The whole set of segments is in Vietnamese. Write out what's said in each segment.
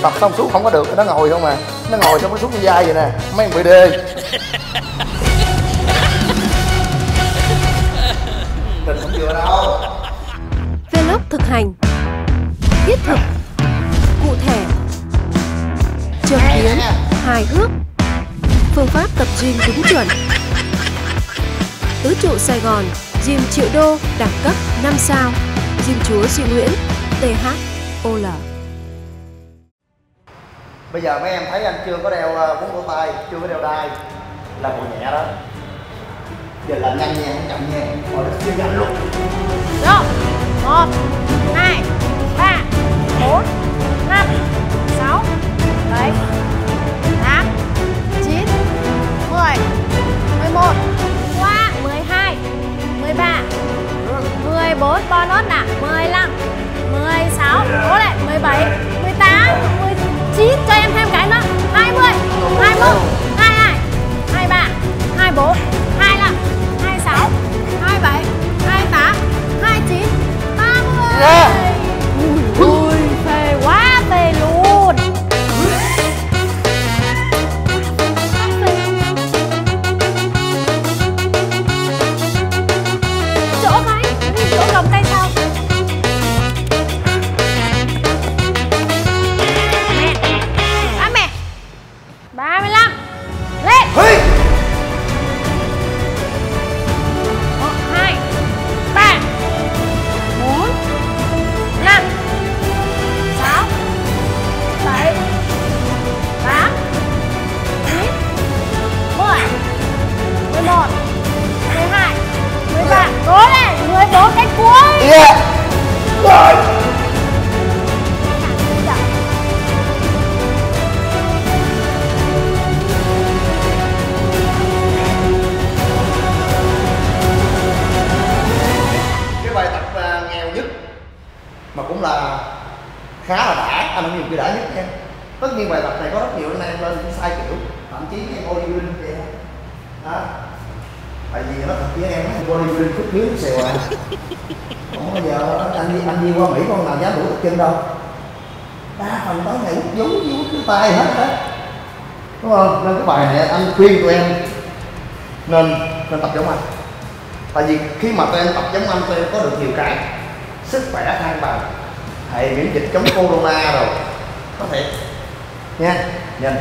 tập xong xuống không có được, nó ngồi không à, nó ngồi xong nó xuống cái vai vậy nè, mấy thằng BD. Tình không vừa đâu. Vlog thực hành, thiết thực, cụ thể, châm biếm, hài hước, phương pháp tập gym đúng chuẩn. Tứ trụ Sài Gòn, gym triệu đô, đẳng cấp 5 sao, gym chúa Duy Nguyễn, THOL. Bây giờ mấy em thấy anh chưa có đeo cuốn cổ tay, chưa có đeo đai, là bộ nhẹ đó. Giờ làm nhanh nha, không chậm nha, rồi nó chưa nhanh luôn. Rồi, 1, 2, 3, 4, 5, 6, 7, 8, 9, 10, 11, qua 12, 13, 14, bonus nè, 15, 16, cố lên, 17, 18, 19, cho em thêm cái nữa, 20, 21, 22, 23, 24, 25, 26, 27, 28, 29, 30. Ui, phê quá phê luôn. Chỗ cái, chỗ cầm tay sau. Mẹ, á mẹ. 35, lên. Hey! 1, 2, 3, 4, 5, 6, 7, 8, 9, 10, 11, 12, 13, cố lên, 14 cái cuối. Yeah! Rồi! Cái bài tập nghèo nhất mà cũng là khá là đã, anh không nhiều cái đã nhất nha. Tất nhiên bài tập này có rất nhiều anh em lên sai kiểu, thậm chí em bodybuilding vậy đó. Tại vì nó thật với em bodybuilding chút miếng xèo à. Không bao giờ anh đi qua Mỹ con nào dám đuổi tập chân đâu. Đa phần tới ngày hút vú với hút cái tay hết á, đúng không? Nên cái bài này anh khuyên tụi em nên tập giống anh. Tại vì khi mà tụi em tập giống anh, tụi em có được nhiều cái sức khỏe thăng bằng, hệ miễn dịch chống corona rồi, có thể nha. Nhìn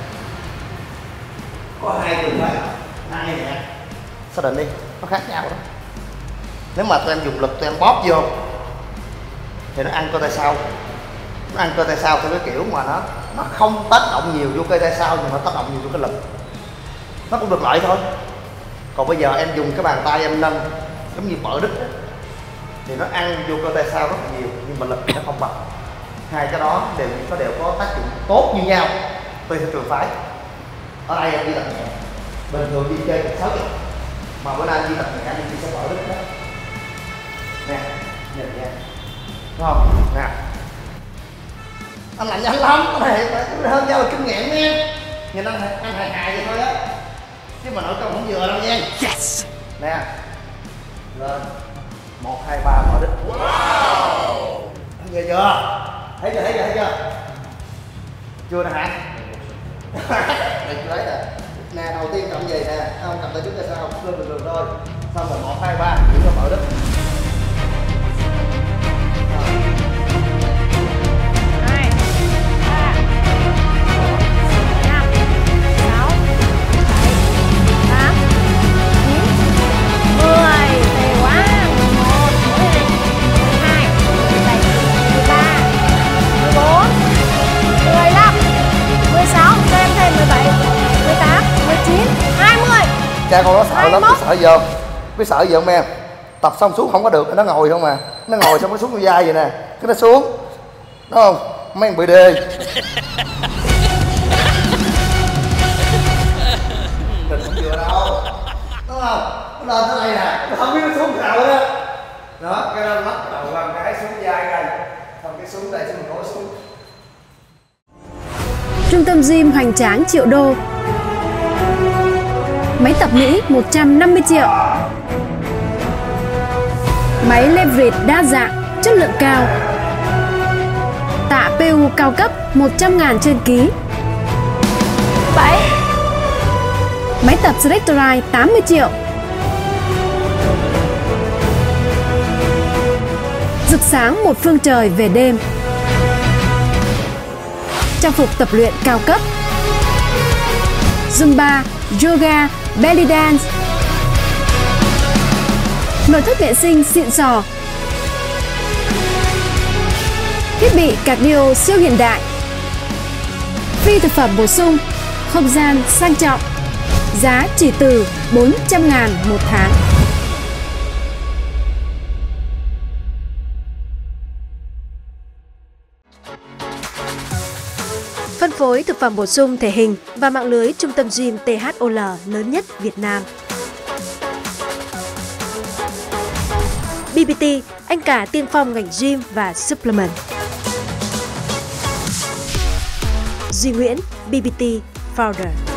có hai trường phải hai nè, xác định đi, nó khác nhau đó. Nếu mà tụi em dùng lực tụi em bóp vô thì nó ăn cơ tay sau, nó ăn cơ tay sau theo cái kiểu mà nó không tác động nhiều vô cơ tay sau, nhưng mà tác động nhiều vô cái lực, nó cũng được lợi thôi. Còn bây giờ em dùng cái bàn tay em nâng giống như bợ đít đó, thì nó ăn vô cơ tay sau rất là nhiều, nhưng mà lực thì nó không bằng. Hai cái đó đều có tác dụng tốt như nhau tùy theo trường phái. Ở đây em đi tập nhẹ, bình thường đi chơi 6 giờ, mà bữa nay anh đi tập nhẹ thì sẽ bợ đít đó. Nè, nhìn nha, đúng không? Nè, anh làm nhanh lắm, cái này hơn nhau là kinh nghiệm nha. Nhìn anh hài vậy thôi á, chứ mà nội công không vừa đâu nha. Yes. Nè, lên 1, 2, 3 mở đích. Wow. Nghe chưa? Thấy chưa? Chưa nè hả? Đây chưa thấy nè. Nè, đầu tiên cầm gì nè, không cầm tay trước tay sau, lên bình thường thôi. Xong rồi 1, 2, 3 chỉ có mở đích. 2, 3, 4, 5, 6, 7, 8, 9, 10. Phê quá. 11, 12, 17, 13, 14, 15, 16, cho em thêm 17, 18, 19, 20. Cha con nó sợ lắm, biết sợ gì không em? Tập xong xuống không có được, nó ngồi không à, nó ngồi xong nó xuống cái vai vậy nè, cái nó xuống, đúng không? Mấy thằng BD. Tình không vừa đâu, đúng không? Nó lên tới đây nè, nó không biết nó xuống nào đó. Đó, cái nó lắc đầu làm cái xuống vai đây, xong cái xuống đây, xong mình nổi xuống. Trung tâm gym hoành tráng triệu đô. Máy tập Mỹ 150 triệu. Máy leverage đa dạng, chất lượng cao. Tạ PU cao cấp 100.000 trên ký. 7. Máy tập Selectorite 80 triệu. Rực sáng một phương trời về đêm. Trang phục tập luyện cao cấp. Zumba, yoga, belly dance. Nội thất vệ sinh xịn sò. Thiết bị cardio siêu hiện đại. Phi thực phẩm bổ sung, không gian sang trọng. Giá chỉ từ 400.000 một tháng. Phân phối thực phẩm bổ sung thể hình và mạng lưới trung tâm gym THOL lớn nhất Việt Nam. BBT, anh cả tiên phong ngành gym và supplement. Duy Nguyễn, BBT Founder.